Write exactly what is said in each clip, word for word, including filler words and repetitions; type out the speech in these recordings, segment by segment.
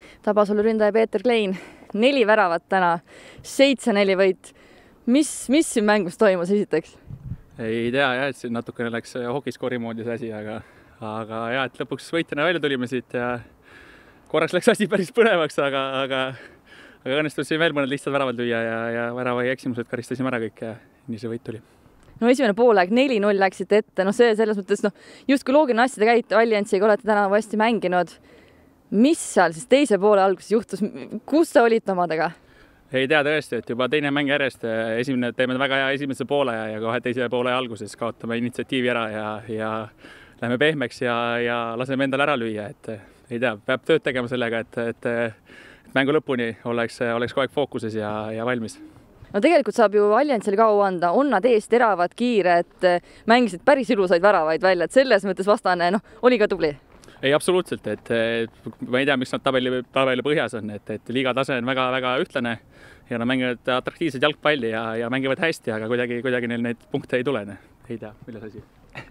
tabas oli ründaja Peeter Klein. Neli väravat täna, seitse neli võit. Mis, mis siin mängus toimus esiteks? Ei tea jah, et siin natukene läks hokiskoori moodi see asi, aga, aga jah, et lõpuks võitjana välja tulime siit ja korraks läks asi päris põnevaks, aga, aga, aga õnnestus siin veel mõned lihtsad väravad lüüa ja, ja värava ja eksimused karistasime ära kõik ja nii see võit tuli. No esimene poolaeg neli null läksite ette, no see selles mõttes, noh, justkui loogine asjade käit, Alliansiga olete täna hästi mänginud. Mis seal siis teise poole alguses juhtus? Kus te olite omadega? Ei tea tõesti, et juba teine mäng järjest, esimene teeme väga hea esimese poole ja kohe teise poole alguses kaotame initsiatiivi ära ja, ja lähme pehmeks ja, ja laseme endale ära lüüa, et ei tea, peab tööd tegema sellega, et, et, et mängu lõpuni oleks, oleks kogu aeg fookuses ja, ja valmis. No tegelikult saab ju Alliansile ka au anda, on nad ees teravad, kiired, mängisid päris ilusaid väravaid välja, et selles mõttes vastane, noh, oli ka tubli. Ei, absoluutselt, et, et ma ei tea, miks nad tabeli, tabeli põhjas on, et, et liiga tase on väga, väga ühtlane ja nad mängivad atraktiivset jalgpalli ja, ja mängivad hästi, aga kuidagi, kuidagi neil neid punkte ei tule. Ei tea, milles asi.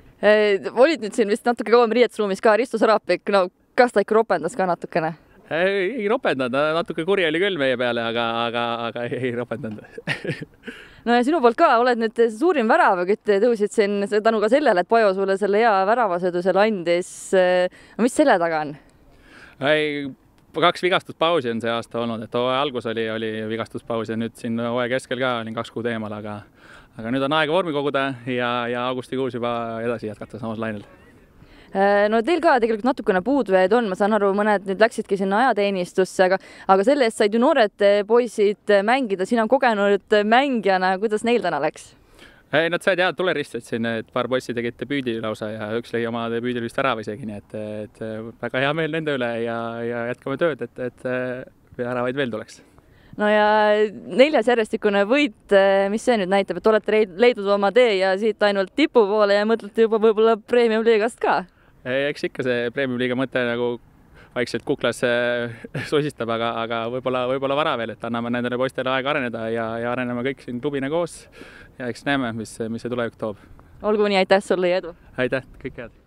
Olid nüüd siin vist natuke kauem riietusruumis ka Risto Sarapik, no kas ta ikka ropendas ka natukene? Ei, ei ropendanud, natuke kuri oli küll meie peale, aga, aga, aga ei, ei ropendanud. No ja sinu poolt ka, oled nüüd suurim väravakütt, tõusid siin tänu ka sellele, et Pajo sulle selle hea väravasõidu selle andis. No mis selle taga on? Ei, kaks vigastuspausi on see aasta olnud, et hooaja algus oli, oli vigastuspaus ja nüüd siin hooaja keskel ka olin kaks kuud eemal, aga, aga nüüd on aega vormi koguda ja, ja augustikuus juba edasi jätkata samas lainel. No teil ka tegelikult natukene puudujaid on, ma saan aru, mõned nüüd läksidki sinna ajateenistusse, aga, aga selle eest said ju noored poisid mängida, sina kogenud mängijana, kuidas neil täna läks? Ei, nad said head tuleristed siin, et paar poissi tegid debüüdi lausa ja üks lõi oma debüüdil vist ära või isegi, nii et, et väga hea meel nende üle ja, ja jätkame tööd, et, et äravaid veel tuleks. No ja neljas järjestikune võit, mis see nüüd näitab, et olete leidnud oma tee ja siit ainult tipu poole ja mõtlete juba võib-olla Premium liigast ka? Eks ikka see Premium liiga mõte nagu vaikselt kuklas sosistab, aga, aga võib-olla, võib-olla vara veel, et anname nendele poistele aega areneda ja, ja areneme kõik siin klubina koos ja eks näeme, mis, mis see tulevik toob. Olgu nii, aitäh sulle ja edu! Aitäh, kõik head!